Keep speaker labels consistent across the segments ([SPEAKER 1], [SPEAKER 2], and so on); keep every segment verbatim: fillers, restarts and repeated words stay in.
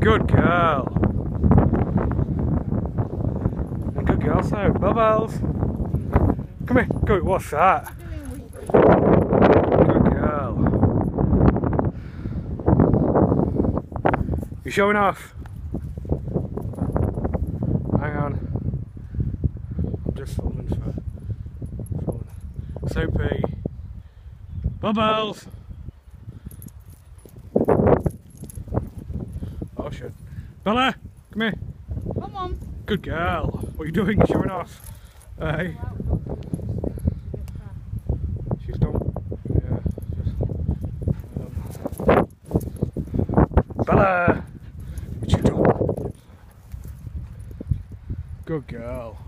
[SPEAKER 1] Good girl. Good girl, so Bubbles. Come here. Good. What's that? Good girl. You showing off? Hang on. I'm just filming for filming. Soapy. Bubbles. Oh shit. Bella, come here.
[SPEAKER 2] Come on.
[SPEAKER 1] Good girl. What are you doing? You're showing off. Hey. She's done. Yeah. Just, um, Bella. What you doing? Good girl.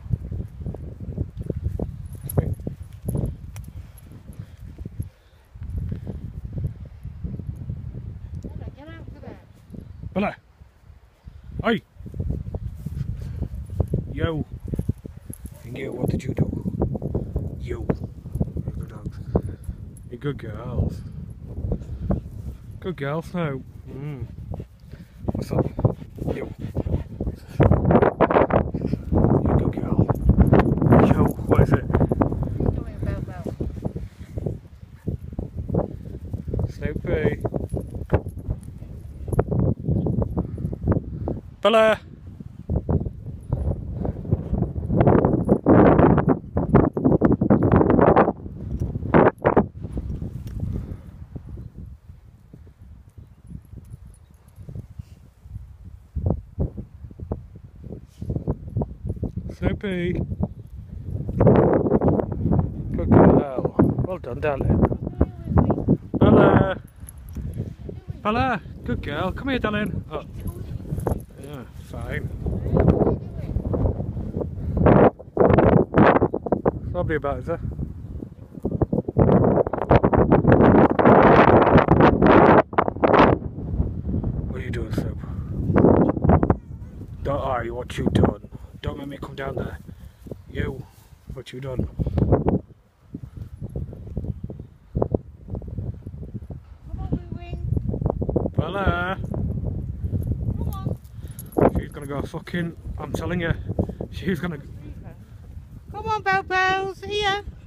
[SPEAKER 2] Get out for that.
[SPEAKER 1] Bella. Oi. Yo. And you, what did you do? You. You're good dogs. You're good girls. Good girls now. Mm. What's up? You. You good girl. Yo, what is it?
[SPEAKER 2] What are you doing, Bell Bell?
[SPEAKER 1] Snoopy. Bella. Snoopy. Good girl. Well done, darling. Bella. Bella. Good girl. Come here, darling. Oh. Yeah, fine. Probably about, is there? What are you doing, Snoop? Don't worry, what you done? Don't let me come down there. You, what you done?
[SPEAKER 2] Come on, we wing.
[SPEAKER 1] Bella!
[SPEAKER 2] Come on.
[SPEAKER 1] She's gonna go fucking, I'm telling you, she's gonna...
[SPEAKER 2] Come on, Bell Bells, here.